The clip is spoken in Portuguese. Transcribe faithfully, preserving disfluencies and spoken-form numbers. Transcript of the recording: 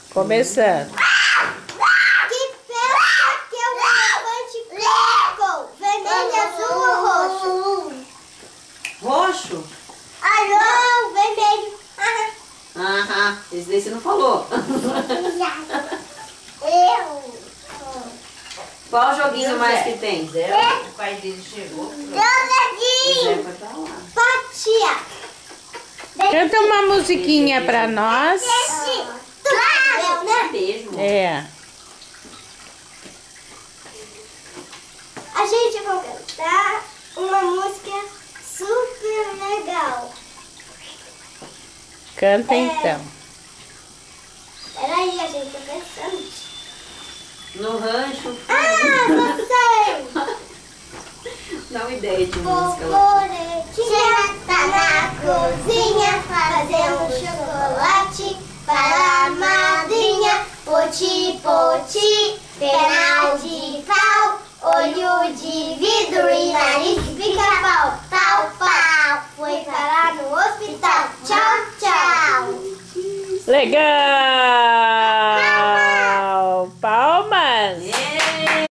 Começando. Que peça que é o elefante colocou? Vermelho, azul ou roxo? Roxo? Ah, não, vermelho. Aham, esse daí você não falou. Eu. Qual joguinho mais que tem? Zé, o pai dele chegou. O Zé Jogadinho. foi pra lá. Patia. Canta uma musiquinha pra nós. Claro, né? Mesmo. É. A gente vai cantar uma música super legal. Canta É. então. Peraí, a gente tá pensando. No rancho. Ah, não sei. Dá uma ideia de música lá. Foforetinha tá na cozinha fazendo chocolate para a madrinha. Poti, poti, perna de pau, olho de vidro e nariz de pica-pau. Pau, pau, foi parar no hospital. Tchau, tchau. Legal!